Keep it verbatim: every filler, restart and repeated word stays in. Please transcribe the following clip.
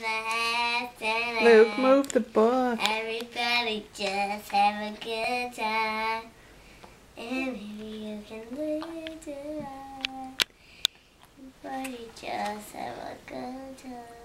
the hat and Luke, move the book. Everybody just have a good time. And maybe you can lead it on. Everybody just have a good time.